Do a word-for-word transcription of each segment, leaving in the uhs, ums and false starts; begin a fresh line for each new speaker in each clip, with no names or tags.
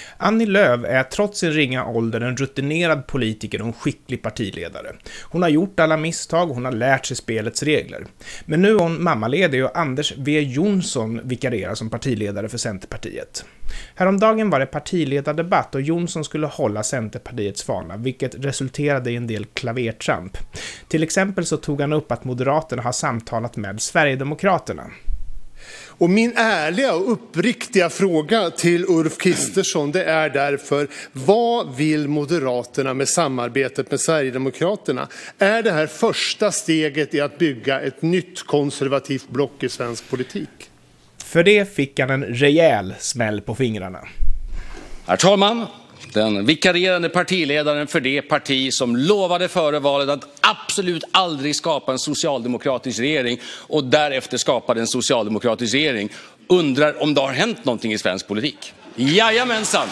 Annie Lööf är trots sin ringa ålder en rutinerad politiker och en skicklig partiledare. Hon har gjort alla misstag, hon har lärt sig spelets regler. Men nu är hon mammaledig och Anders W. Jonsson vikarierar som partiledare för Centerpartiet. Häromdagen var det partiledardebatt och Jonsson skulle hålla Centerpartiets fana, vilket resulterade i en del klavertramp. Till exempel så tog han upp att Moderaterna har samtalat med Sverigedemokraterna.
Och min ärliga och uppriktiga fråga till Ulf Kristersson, det är därför: vad vill Moderaterna med samarbetet med Sverigedemokraterna? Är det här första steget i att bygga ett nytt konservativt block i svensk politik?
För det fick han en rejäl smäll på fingrarna.
Herr talman, den vikarierande partiledaren för det parti som lovade före valet att absolut aldrig skapa en socialdemokratisk regering och därefter skapade en socialdemokratisk regering undrar om det har hänt någonting i svensk politik. Jajamensan!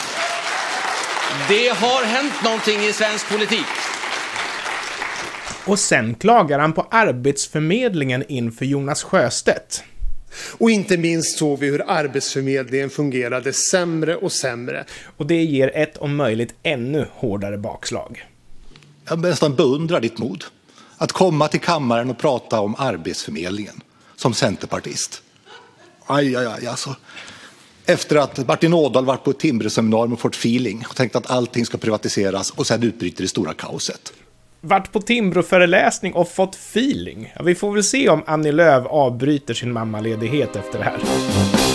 Det har hänt någonting i svensk politik.
Och sen klagar han på Arbetsförmedlingen inför Jonas Sjöstedt.
Och inte minst såg vi hur Arbetsförmedlingen fungerade sämre och sämre.
Och det ger ett om möjligt ännu hårdare bakslag.
Jag nästan beundrar ditt mod att komma till kammaren och prata om Arbetsförmedlingen som centerpartist. Aj, aj, aj, alltså. Efter att Martin Ådahl varit på ett Timbreseminarium och fått feeling och tänkt att allting ska privatiseras och sen utbryter det stora kaoset.
Vart på Timbro-föreläsning och fått feeling. Ja, vi får väl se om Annie Lööf avbryter sin mammaledighet efter det här.